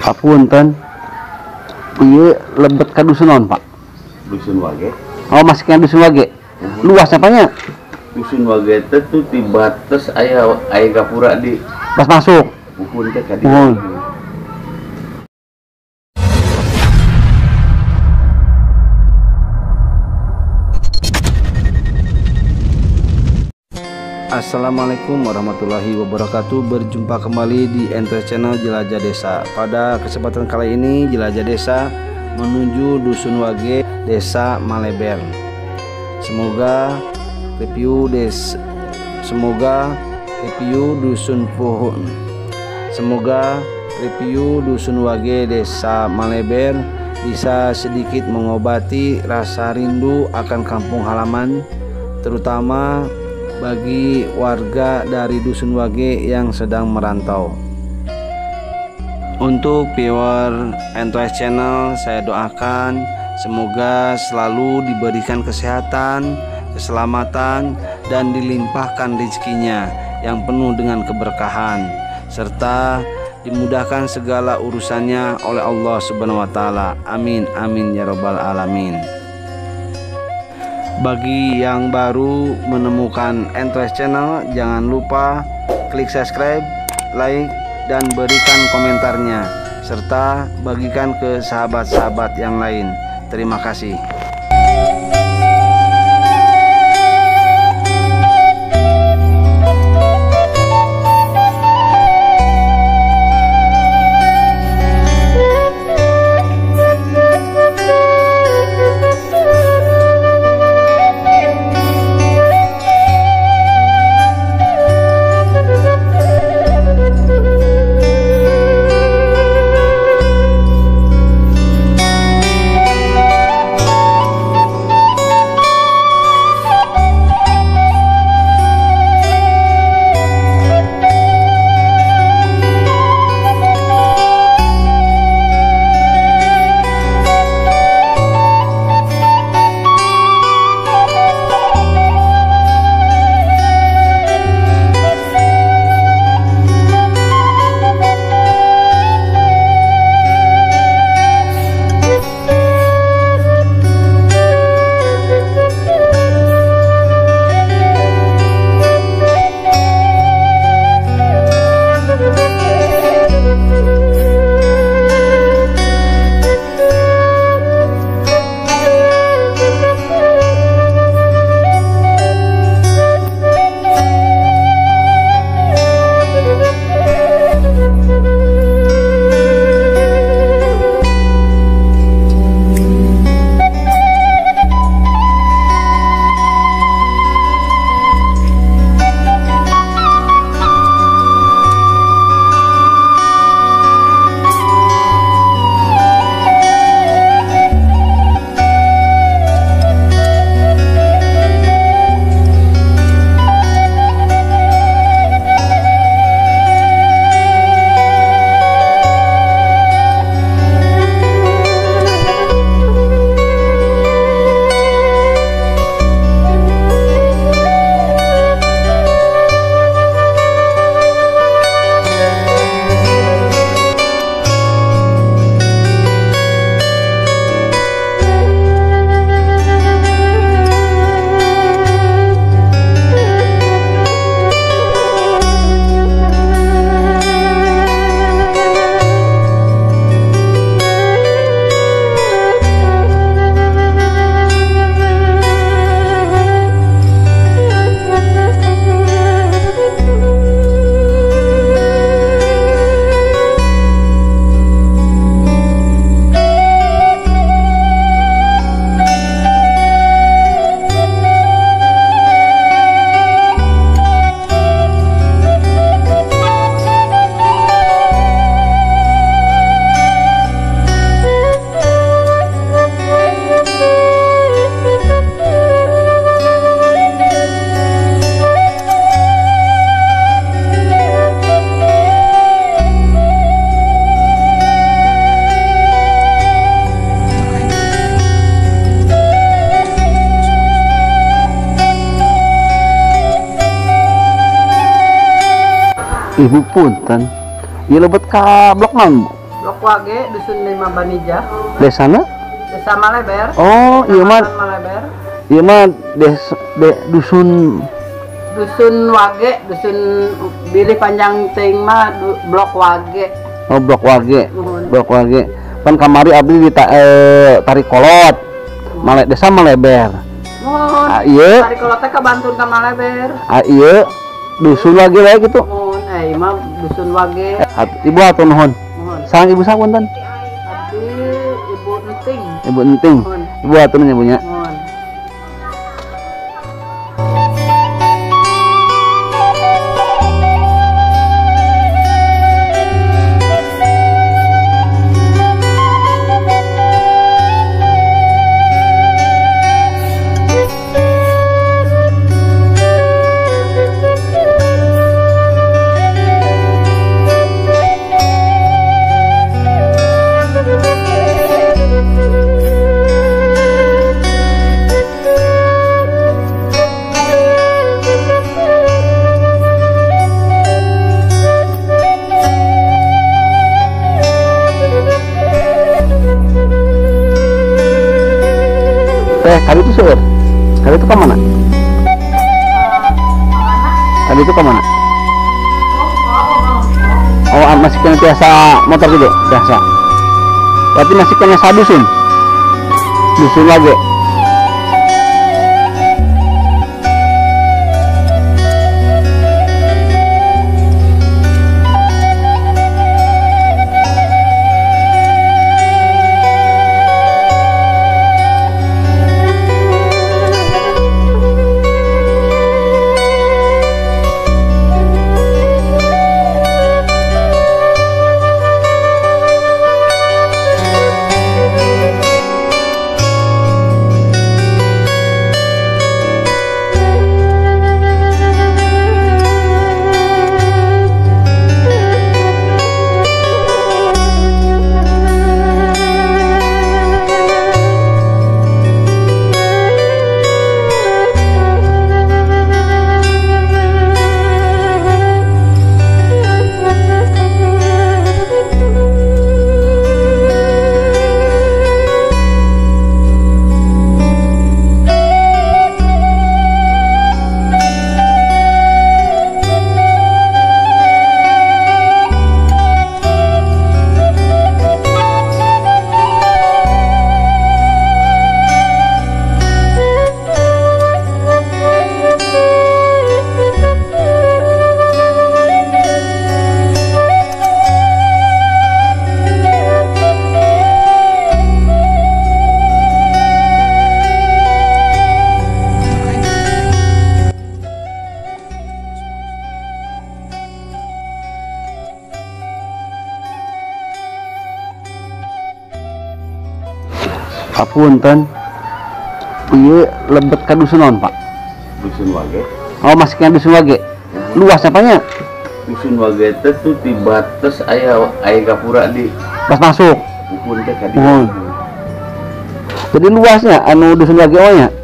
Papunten. Iya lebet ka dusun naon, Pak? Dusun Wage. Oh, masih kan dusun Wage. Luas apanya? Dusun Wage itu di batas aya gapura di Pas masuk. Uhun teh ka Uhun. Assalamualaikum warahmatullahi wabarakatuh. Berjumpa kembali di Entres Channel Jelajah Desa. Pada kesempatan kali ini Jelajah Desa menuju Dusun Wage, Desa Maleber. Semoga review Dusun Pohon. Semoga review Dusun Wage, Desa Maleber bisa sedikit mengobati rasa rindu akan kampung halaman, terutama bagi warga dari Dusun Wage yang sedang merantau. Untuk viewer Entres Channel, saya doakan semoga selalu diberikan kesehatan, keselamatan, dan dilimpahkan rezekinya yang penuh dengan keberkahan, serta dimudahkan segala urusannya oleh Allah Subhanahu wa Ta'ala. Amin amin ya rabbal alamin. Bagi yang baru menemukan Entres Channel, jangan lupa klik subscribe, like, dan berikan komentarnya, serta bagikan ke sahabat-sahabat yang lain. Terima kasih. Ibu punten, ieu lebet ka blok naon, Bu? Blok Wage, Dusun 5 Banija. Desana? Desa Maleber. Oh, iya mah. Maleber. Iya mah dusun Wage, Dusun Bilih Panjang Ting mah Blok Wage. Oh, Blok Wage. Nuhun. Blok Wage. Pan kamari abdi di tarik kolot. Desa Maleber. Mohon. Iya. Tarik kolot teh kabantun ka Maleber. Iya. Dusun Wage we gitu. Mohon, mah Dusun Wage. Ibu atuh nuhun. Mohon. Sareng ibu sapunten. Abdi Ibu Enting. Ibu Enting. Mohon. Ibu atuh nyabunya. Mohon. Kali itu seueur. Kali itu ke mana? Kali itu ke mana? Oh, masih kena biasa motor gitu, biasa. Berarti masih kena sadusun. Dusun lagi. Papunten. Ieu lebet ka dusun naon, Pak? Dusun Wage. Oh, masih kena dusun Wage. Luas apanya? Dusun Wage teh tuh di batas aya gapura di Pas masuk. Pupun teh ka di. Oh. Jadi luasnya anu dusun Wage oh nya.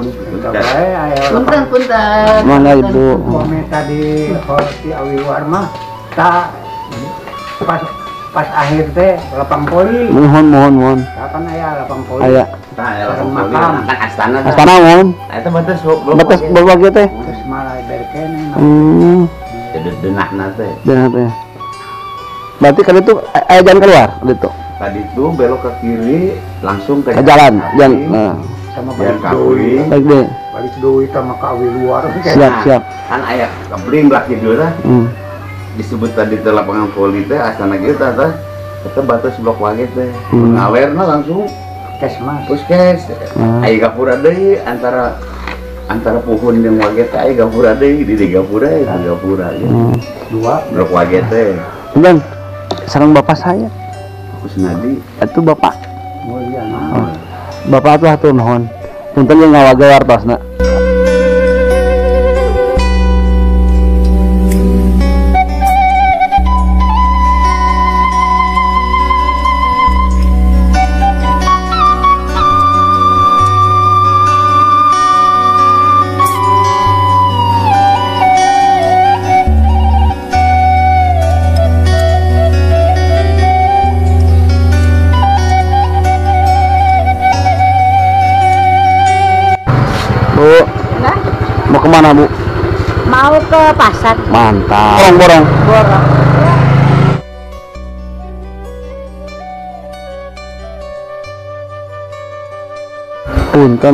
Punten. Mana Ibu? Kami tadi di Awiwar mah tak pas akhir teh lapang poli. Mohon. Kapan aya lapang poli? Aya. Tah aya Sareng makam. makam. Kan astana. Astana mohon. Eta batas Batas Blok Wage teh. Terus malah berkene. denahna teh. Dan apa ya? Berarti kan itu jalan keluar itu. Tadi tuh belok ke kiri langsung ke Jalan. Sama Jalan balik Kawi. Baik deh. balik deui sama ka awi luar. Siap. Kan aya kabring belah kideuna Hmm. disebut tadi teh lapangan voli teh asana kita teh eta batas Blok Wage teh. Hmm. Ngawerna langsung Puskesmas. puskes. Aya gapura deui antara pohon yang Wage teh aya gapura deui di gapura ya gapura gitu. Dua. Blok Wage teh. Dan sareng bapak saya. Kusnadi Itu bapak. Oh iya nah. Bapak tuh hatur nuhun. Punten yang ngawaga wartosna. Mau kemana Bu? Mau ke pasar. Mantap. Borong-borong. Borong. Punten.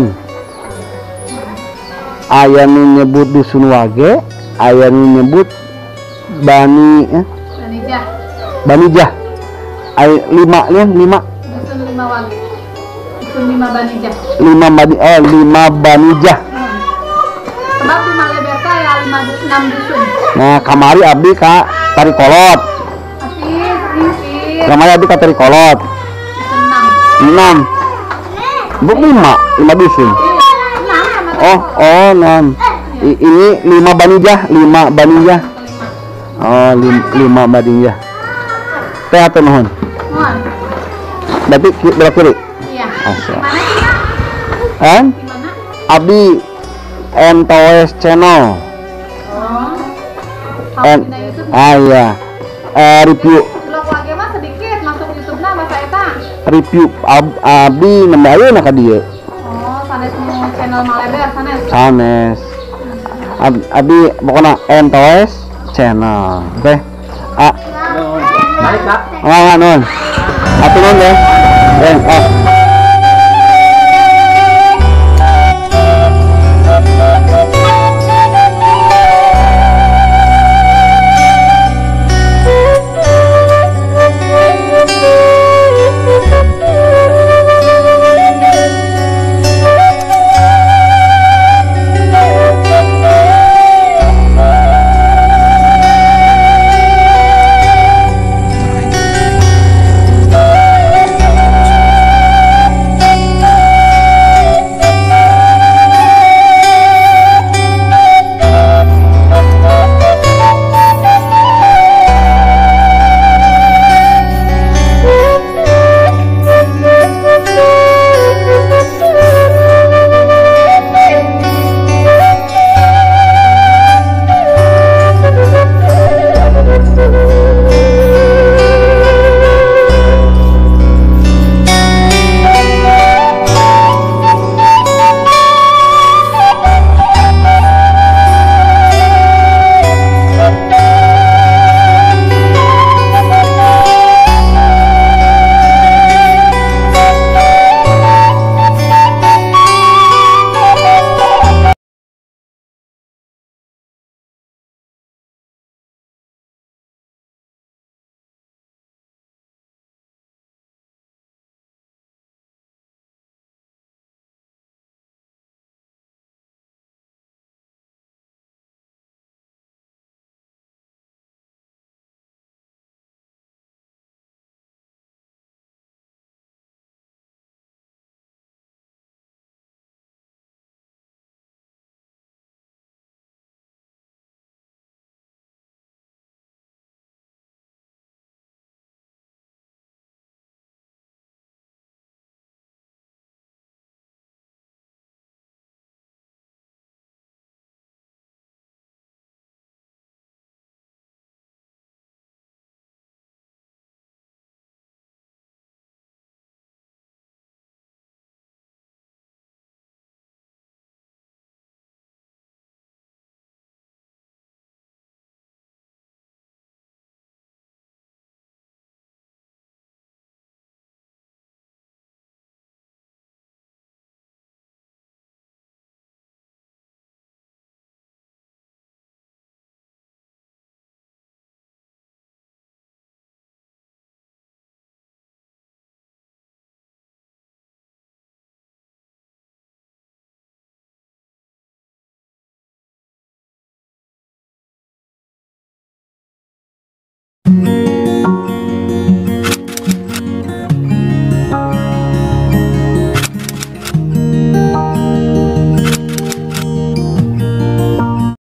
Aya nu nyebut dusun wage, aya nu nyebut Bani Banijah. Banijah. Aya 5 nya 5. Dusun 5 wage. Dusun 5 Banijah. 5 Banijah. Sebab di Maleberta ya 6 dusun. Nah, kamari abdi ka Tarikolot. Tapi Kamari abdi ka Tarikolot. dusun 6. 6. Bu 5 dusun. 6 sama 6. Ini 5 Banijah, 5 Banijah. Oh, 5 Banijah. Teh atuh nuhun. Mohon. Berarti belok kiri. Iya. Asal. Mana sih, Kak? Kan? Di mana? Abdi NTOS channel. Oh. N Di YouTube. iya. Review Blog wage mah sedikit masuk YouTube-na bahasa eta. review abdi nembe ayeuna ka dieu. Oh, sanes nu channel Maleber sanes. Sanes. Abdi pokona NTOS channel. Oke. Baik, Kak. Nuhun. Atuh nuhun deh.